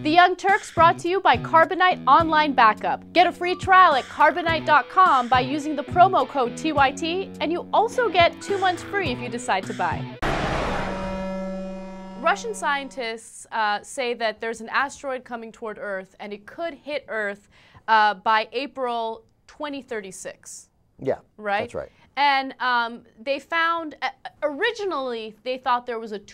The Young Turks brought to you by Carbonite Online Backup. Get a free trial at carbonite.com by using the promo code TYT, and you also get 2 months free if you decide to buy. Russian scientists say that there's an asteroid coming toward Earth, and it could hit Earth by April 2036. Yeah, right? That's right. And they found, originally, they thought there was a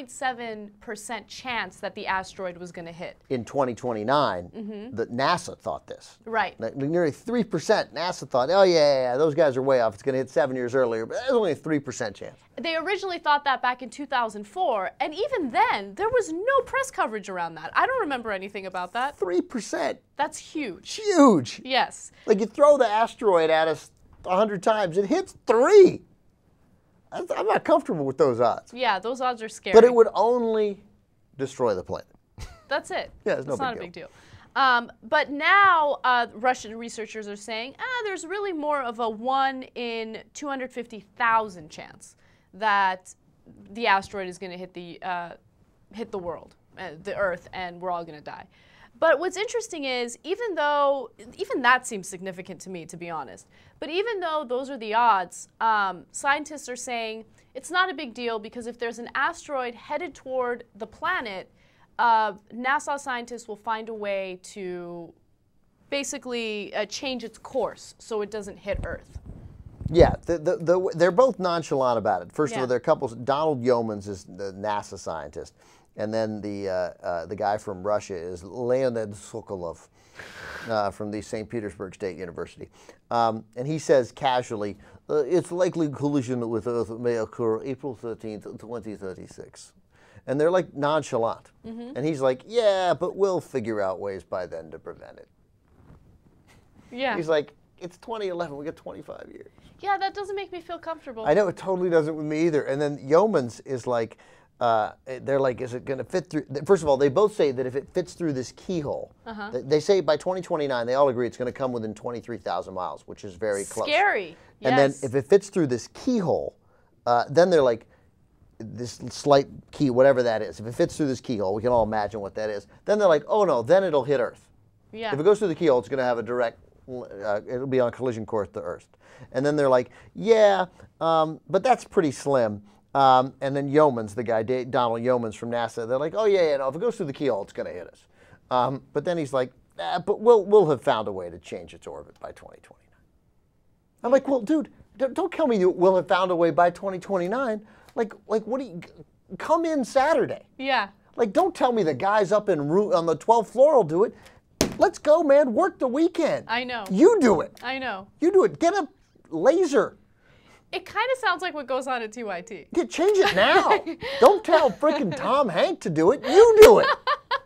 2.7% chance that the asteroid was going to hit. In 2029, that NASA thought this. Right. Nearly 3%. NASA thought, oh, yeah, those guys are way off. It's going to hit 7 years earlier, but there's only a 3% chance. They originally thought that back in 2004, and even then, there was no press coverage around that. I don't remember anything about that. 3%. That's huge. Huge. Yes. Like, you throw the asteroid at us 100 times, it hits 3. I'm not comfortable with those odds. Yeah, those odds are scary. But it would only destroy the planet. That's it. Yeah, it's not a big deal. But now Russian researchers are saying, there's really more of a 1 in 250,000 chance that the asteroid is going to hit the world, the Earth, and we're all going to die. But what's interesting is, even that seems significant to me, to be honest, but even though those are the odds, scientists are saying it's not a big deal because if there's an asteroid headed toward the planet, NASA scientists will find a way to basically change its course so it doesn't hit Earth. Yeah, they're both nonchalant about it. First of all, there are couples. Donald Yeomans is the NASA scientist. And then the guy from Russia is Leonid Sokolov from the St. Petersburg State University. And he says casually, it's likely collision with Earth may occur April 13th, 2036. And they're like nonchalant. And he's like, yeah, but we'll figure out ways by then to prevent it. Yeah. He's like, it's 2011, we got 25 years. Yeah, that doesn't make me feel comfortable. I know, it totally doesn't with me either. And then Yeomans is like, they're like, is it going to fit through? First of all, they both say that if it fits through this keyhole, they say by 2029, they all agree it's going to come within 23,000 miles, which is very close. Scary. And then if it fits through this keyhole, then they're like, this slight key, whatever that is, if it fits through this keyhole, we can all imagine what that is. Then they're like, oh no, then it'll hit Earth. Yeah. If it goes through the keyhole, it's going to have a direct, it'll be on a collision course to Earth. And then they're like, yeah, but that's pretty slim. And then Yeomans, the guy, Donald Yeomans from NASA, they're like, oh yeah, no, if it goes through the keyhole, it's going to hit us. But then he's like, but we'll have found a way to change its orbit by 2029. I'm like, well, dude, don't tell me we'll have found a way by 2029. Like, what do you, come in Saturday. Yeah. Like, don't tell me the guys up on the 12th floor will do it. Let's go, man. Work the weekend. I know. You do it. I know. You do it. Get a laser. It kind of sounds like what goes on at TYT. Yeah, change it now. Don't tell frickin' Tom Hank to do it. You do it.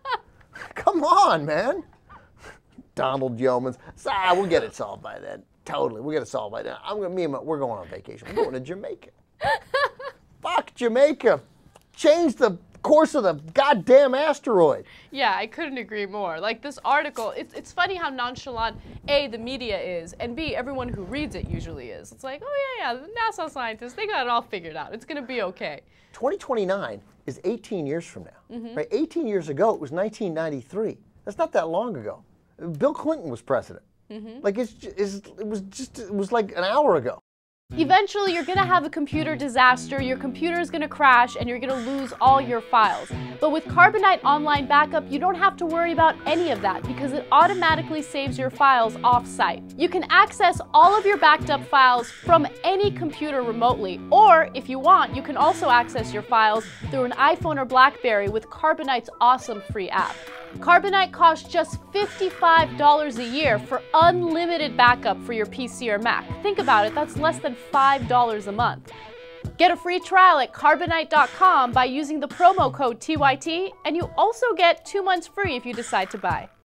Come on, man. Donald Yeomans. We'll get it solved by then. Totally. We'll get it solved by then. We're going on vacation. We're going to Jamaica. Fuck Jamaica. Change the course of the goddamn asteroid. Yeah, I couldn't agree more. Like this article, it's funny how nonchalant A, the media is, and B, everyone who reads it usually is. It's like, oh yeah, the NASA scientists, they got it all figured out. It's going to be okay. 2029 is 18 years from now. Right? 18 years ago, it was 1993. That's not that long ago. Bill Clinton was president. Like it was like an hour ago. Eventually, you're going to have a computer disaster, your computer is going to crash, and you're going to lose all your files. But with Carbonite Online Backup, you don't have to worry about any of that because it automatically saves your files off-site. You can access all of your backed up files from any computer remotely, or if you want, you can also access your files through an iPhone or BlackBerry with Carbonite's awesome free app. Carbonite costs just $55 a year for unlimited backup for your PC or Mac. Think about it, that's less than $5 a month. Get a free trial at carbonite.com by using the promo code TYT, and you also get 2 months free if you decide to buy.